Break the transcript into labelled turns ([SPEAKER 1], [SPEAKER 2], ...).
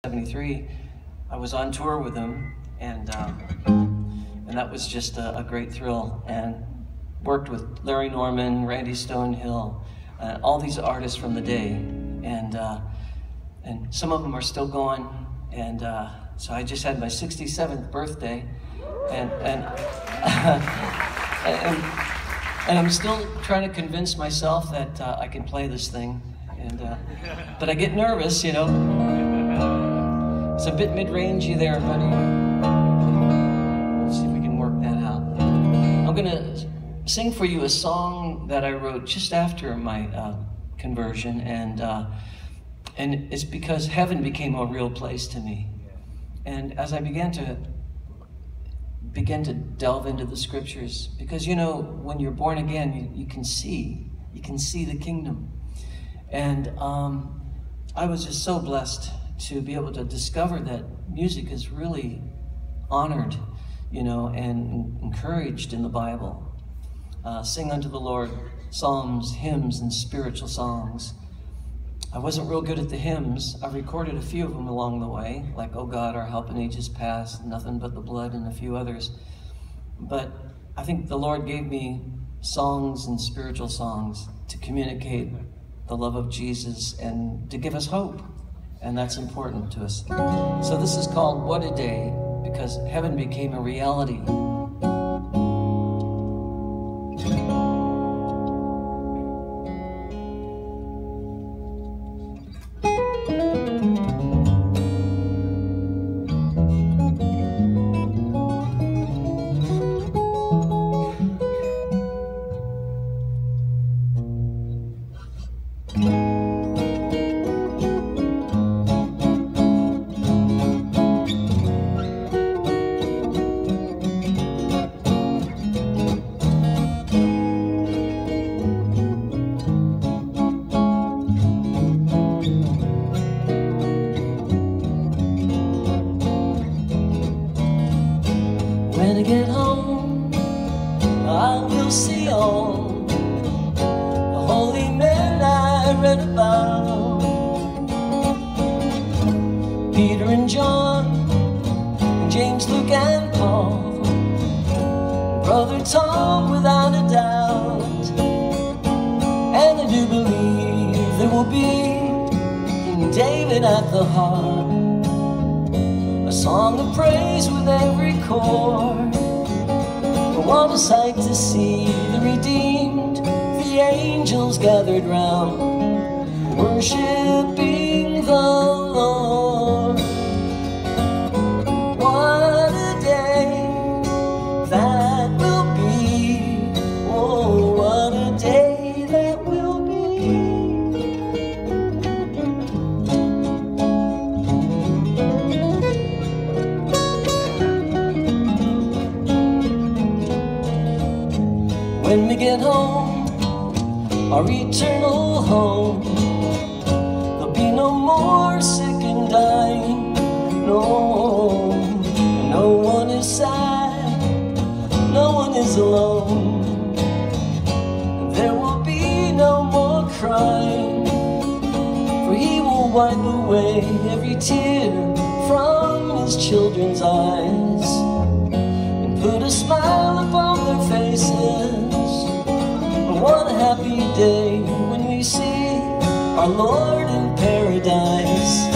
[SPEAKER 1] 1973, I was on tour with him, and that was just a great thrill. And worked with Larry Norman, Randy Stonehill, all these artists from the day, and some of them are still going. And so I just had my 67th birthday, and I'm still trying to convince myself that I can play this thing. But I get nervous, you know. It's a bit mid-rangey there, buddy. Let's see if we can work that out. I'm gonna sing for you a song that I wrote just after my conversion, and it's because heaven became a real place to me. And as I began to delve into the scriptures, because you know, when you're born again, you can see the kingdom. And I was just so blessed to be able to discover that music is really honored, you know, and encouraged in the Bible. Sing unto the Lord psalms, hymns, and spiritual songs. I wasn't real good at the hymns. I recorded a few of them along the way, like "Oh God, Our Help in Ages Past," "Nothing But the Blood," and a few others. But I think the Lord gave me songs and spiritual songs to communicate the love of Jesus and to give us hope. And that's important to us. So this is called "What a Day," because heaven became a reality. When I get home, I will see all the holy men I read about. Peter and John, and James, Luke, and Paul, Brother Tom, without a doubt. And I do believe there will be King David at the heart, a song of praise with every chord. What a sight to see the redeemed, the angels gathered round, worshiping the Lord. What a day that will be. Oh, what a day that will be. When we get home, our eternal home, there'll be no more sick and dying. No, no one is sad, no one is alone. There will be no more crying, for He will wipe away every tear from His children's eyes and put a smile upon their faces. What a happy day when we see our Lord in paradise.